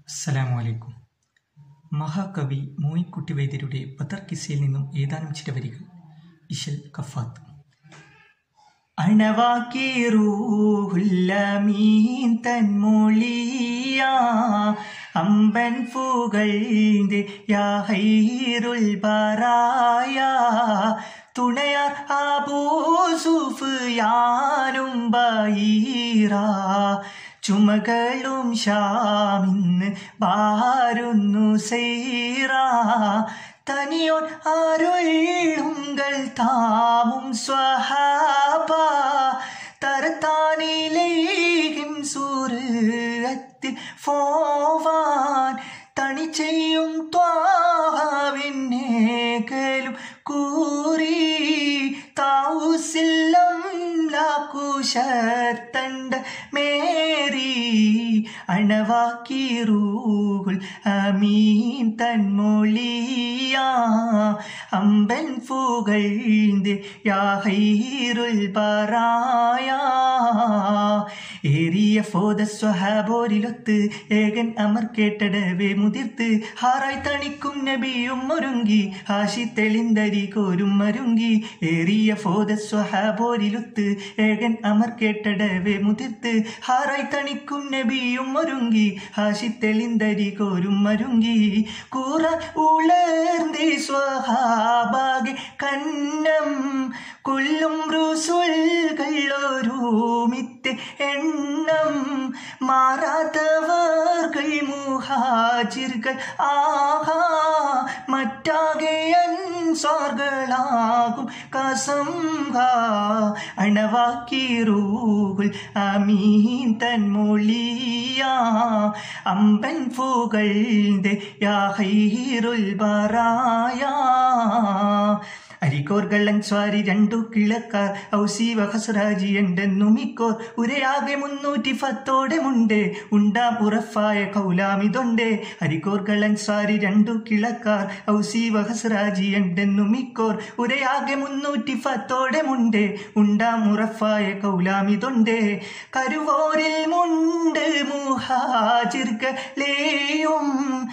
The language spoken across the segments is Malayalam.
അസ്സലാമു മഹാകവി മോയിൻകുട്ടി വൈദ്യരുടെ ബദർ കിസ്സയിൽ നിന്നും ഏതാനും ചില വരികൾ. ഇശൽ കഫാത്ത്. അണവാക്കി റൂഹുൽ അമീൻ തൻമൊഴിയ അമ്പൻ ഫുകഴ്ந்து യാ ഖൈറുൽ ബറായ തുണയാർ അബൂ സുഫ്യാനും ബഈറ ചുമകളും ഷാമിന്ന് ബാരുന്നു സൈറ തനിയോൻ അരുളുങ്കൾ താമും സ്വഹാബ തരത്താനിലേഹിം സൂറത്തിൽ ഫോവാൻ തണി ചെയ്യും ത്വാവിന്നേകലും കൂറി താവുസില്ലം ലാക്കുശത്തണ്ട മേരി അണവാക്കി റൂഹുൽ അമീൻ തൻമൊഴിയ അമ്പൻ ഫുകഴ്ந்து യാ ഖൈറുൽ ബറായ ഏറിയ ഫോദ സ്വഹാബോരിലൊത്ത് ഏകൻ അമർ കേട്ടടവേ മുതിർത്ത് ഹാറായി തണിക്കും നബിയും ഒരുങ്ങി ഹാഷി തെളിന്തരി കോരും മരുങ്ങി ഏറിയ ഫോദ സ്വഹാബോരിലൊത്ത് ഏകൻ അമർ കേട്ടടവേ മുതിർത്ത് ഹാറായി തണിക്കും നബിയും ഒരുങ്ങി ഹാഷി തെളിന്തരി കോരും മരുങ്ങി കൂറ ഉളർന്നേ സ്വഹാബാകെ കന്നം കൊല്ലും റുസുൽകളോരുമിത്തെ എണ്ണം മാറാത്തവർകൾ മുഹാജിർകൾ ആഹാ മറ്റാകെ അൻസാറുകളാകും കസംഹ അണവാക്കി റൂഹുൽ അമീൻ തൻമൊഴിയ അമ്പൻ ഫുകഴ്ந்து യാ ഖൈറുൽ ബറായ അരിക്കോർകൾ അൻസ്വാരി രണ്ടു കിളക്കാർ ഔസി വഖസ്റാജി എന്തെന്നുമിക്കോർ ഉരയാകെ 310 മുണ്ട് ഉണ്ടാം ഉറഫായ കൗലാമിതൊണ്ടേ അരിക്കോർകൾ അൻസ്വാരി രണ്ടു കിളക്കാർ ഔസി വഖസ്റാജി എന്തെന്നുമിക്കോർ ഉരയാകെ 310 മുണ്ട് ഉണ്ടാം ഉറഫായ കൗലാമിതൊണ്ടേ കരുവോരിൽ മുണ്ട് മുഹാജിർകളെയും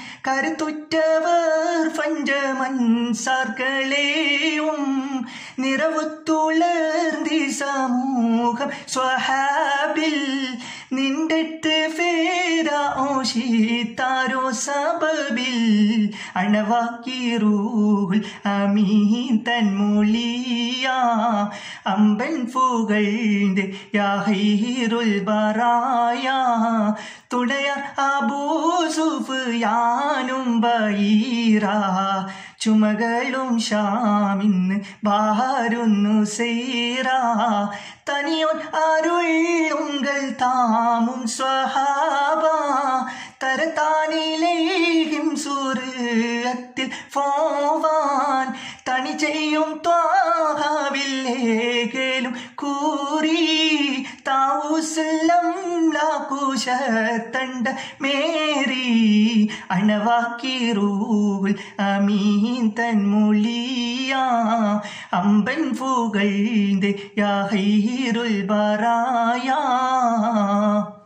കരുത്തുറ്റവർ പഞ്ചമൻസാർകളെയും നിറവുത്തുളർന്നി സമൂഹം സ്വഹാബിൽ നിണ്ടെട്ട് ഫേര ഓശിത്താരോ സബബിൽ അണവാക്കി റൂഹുൽ അമീൻ തൻമൊഴിയ അമ്പൻ ഫുകഴ്ந்து യാ ഖൈറുൽ ബറായ തുണയാർ അബൂ സുഫ്യാനും ബഈറ ചുമകളും ഷാമിന്ന് ബാരുന്നു സൈറ തനിയോൻ അരുളുങ്കൾ താമും സ്വഹാബ തരത്താനിലേഹിം സൂറത്തിൽ ഫോവാൻ തണി ചെയ്യും ത്വാവില്ലേകലും കൂറി താവുസല്ലം ലാക്കുശത്തണ്ട മേരി അണവാക്കി റൂഹുൽ അമീൻ തൻമൊഴിയ അമ്പൻ ഫുകഴ്ந்து യാ ഖൈറുൽ ബറായ